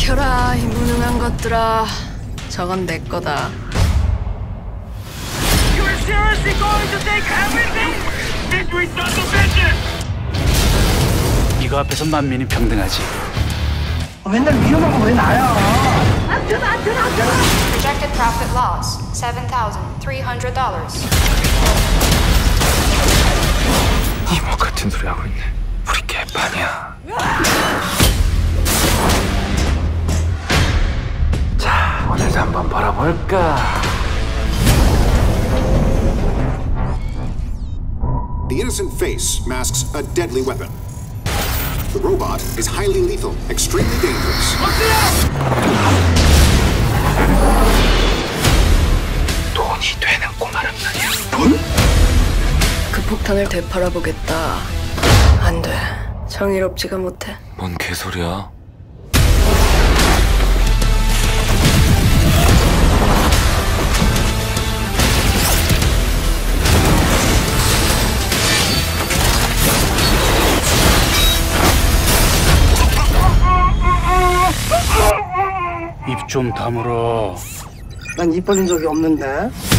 비켜라, 이 무능한 것들아. 저건 내 거다. You're seriously going to take everything? Victory doesn't mention! 이거 앞에서 만민이 평등하지. 맨날 위험한 거 왜 나야? Projected profit loss $7,300. 이모 같은 소리 하고 있네. 우리 개판이야. 자, 오늘도 한번 벌어볼까? The innocent face masks a deadly weapon. The robot is highly lethal, extremely dangerous. 돈이 되는 꼬마란 말이야. 돈? 그 폭탄을 되팔아보겠다. 안 돼. 정의롭지가 못해. 뭔 개소리야? 입 좀 다물어. 난 입 벌린 적이 없는데.